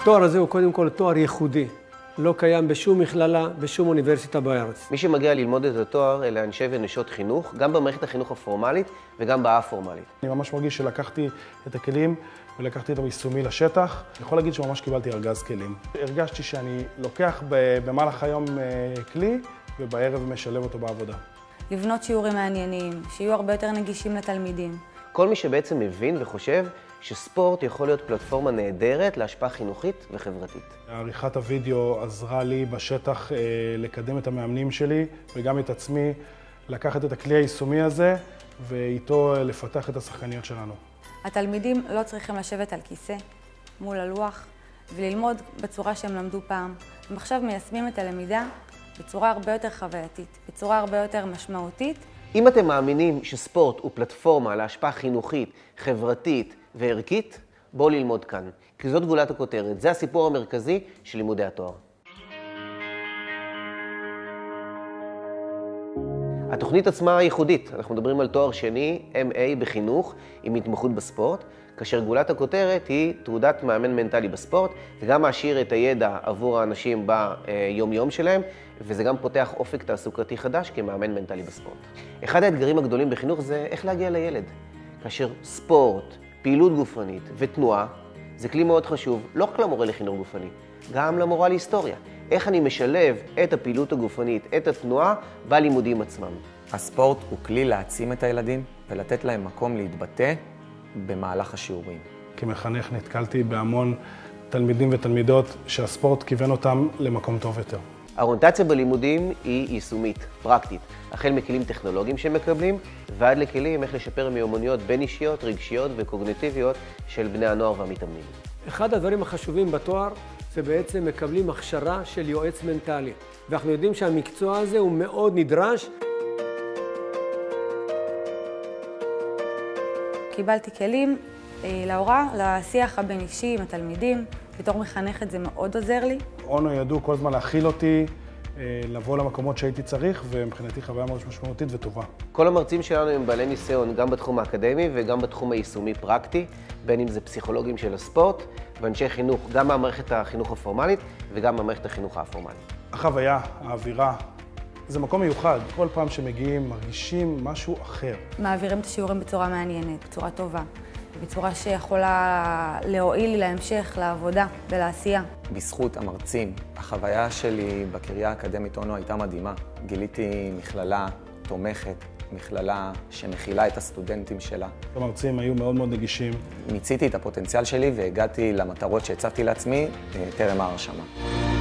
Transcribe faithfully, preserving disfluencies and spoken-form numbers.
התואר הזה הוא קודם כל תואר ייחודי. לא קיים בשום מכללה, בשום אוניברסיטה בארץ. מי שמגיע ללמוד את התואר אלה אנשי ונשות חינוך, גם במערכת החינוך הפורמלית וגם באפורמלית. אני ממש מרגיש שלקחתי את הכלים ולקחתי את היישומי לשטח. אני יכול להגיד שממש קיבלתי ארגז כלים. הרגשתי שאני לוקח במהלך היום כלי ובערב משלב אותו בעבודה. לבנות שיעורים מעניינים, שיהיו הרבה יותר נגישים לתלמידים. כל מי שבעצם מבין וחושב שספורט יכול להיות פלטפורמה נהדרת להשפעה חינוכית וחברתית. עריכת הוידאו עזרה לי בשטח אה, לקדם את המאמנים שלי וגם את עצמי, לקחת את הכלי היישומי הזה ואיתו לפתח את השחקניות שלנו. התלמידים לא צריכים לשבת על כיסא מול הלוח וללמוד בצורה שהם למדו פעם. הם עכשיו מיישמים את הלמידה בצורה הרבה יותר חווייתית, בצורה הרבה יותר משמעותית. אם אתם מאמינים שספורט הוא פלטפורמה להשפעה חינוכית, חברתית וערכית, בואו ללמוד כאן. כי זאת גולת הכותרת, זה הסיפור המרכזי של לימודי התואר. התוכנית עצמה ייחודית. אנחנו מדברים על תואר שני, אם איי בחינוך, עם התמחות בספורט, כאשר גולת הכותרת היא תעודת מאמן מנטלי בספורט, זה גם מעשיר את הידע עבור האנשים ביום-יום שלהם, וזה גם פותח אופק תעסוקתי חדש כמאמן מנטלי בספורט. אחד האתגרים הגדולים בחינוך זה איך להגיע לילד. כאשר ספורט, פעילות גופנית ותנועה, זה כלי מאוד חשוב, לא רק למורה לחינוך גופני, גם למורה להיסטוריה. איך אני משלב את הפעילות הגופנית, את התנועה, בלימודים עצמם. הספורט הוא כלי להעצים את הילדים ולתת להם מקום להתבטא במהלך השיעורים. כמחנך נתקלתי בהמון תלמידים ותלמידות שהספורט כיוון אותם למקום טוב יותר. האוריינטציה בלימודים היא יישומית, פרקטית, החל מכלים טכנולוגיים שהם מקבלים, ועד לכלים איך לשפר מיומנויות בין אישיות, רגשיות וקוגניטיביות של בני הנוער והמתאמנים. אחד הדברים החשובים בתואר זה בעצם מקבלים הכשרה של יועץ מנטלי. ואנחנו יודעים שהמקצוע הזה הוא מאוד נדרש. קיבלתי כלים אה, להוראה, לשיח הבין-אישי עם התלמידים. בתור מחנכת זה מאוד עוזר לי. אונו ידעו כל הזמן להכיל אותי, לבוא למקומות שהייתי צריך, ומבחינתי חוויה מאוד משמעותית וטובה. כל המרצים שלנו הם בעלי ניסיון גם בתחום האקדמי וגם בתחום היישומי פרקטי, בין אם זה פסיכולוגים של הספורט ואנשי חינוך, גם מהמערכת החינוך הפורמלית וגם מהמערכת החינוך האפורמלית. החוויה, האווירה, זה מקום מיוחד. כל פעם שמגיעים מרגישים משהו אחר. מעבירים את השיעורים בצורה מעניינת, בצורה טובה. בצורה שיכולה להועיל לי להמשך, לעבודה ולעשייה. בזכות המרצים, החוויה שלי בקריה האקדמית אונו הייתה מדהימה. גיליתי מכללה תומכת, מכללה שמכילה את הסטודנטים שלה. המרצים היו מאוד מאוד נגישים. מיציתי את הפוטנציאל שלי והגעתי למטרות שהצבתי לעצמי טרם ההרשמה.